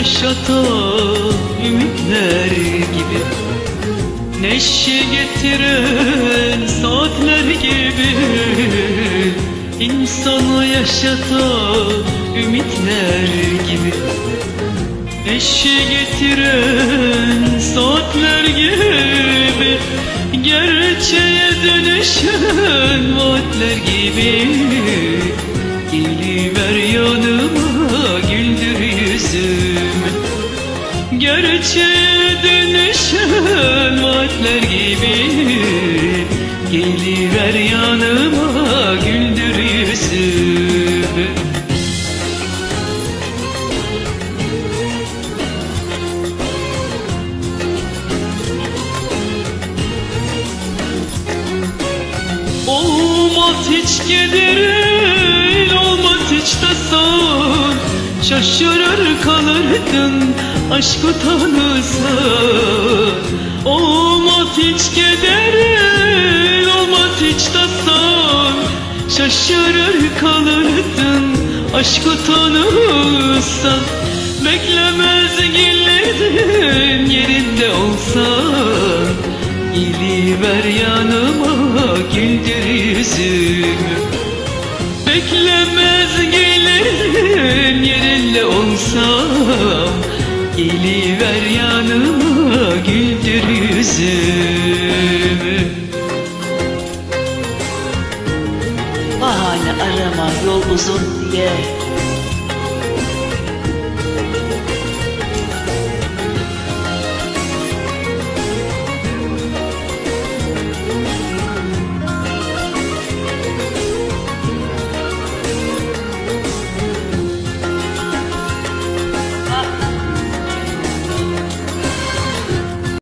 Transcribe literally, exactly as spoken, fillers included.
yaşatan ümitler gibi, neşe getiren saatler gibi, insanı yaşatan ümitler gibi, neşe getiren saatler gibi, gerçeğe dönüşen vaatler gibi. Geliver yanıma, güldür yüzümü, gerçeğe dönüşen vaatler gibi. Geliver yanıma, güldür yüzümü. Olmaz hiç kederin, olmaz hiç tasan, şaşırır kalırdın aşkı tanısan. Olmaz hiç kederin, olmaz hiç tasan, şaşırır kalırdın aşkı tanısan. Beklemez gelirdin yerinde olsan, geliver yanıma, güldür yüzümü. Beklemez gelirdin yerinde olsam, geliver yanıma, güldür yüzümü. Bahane arama yol uzun diye,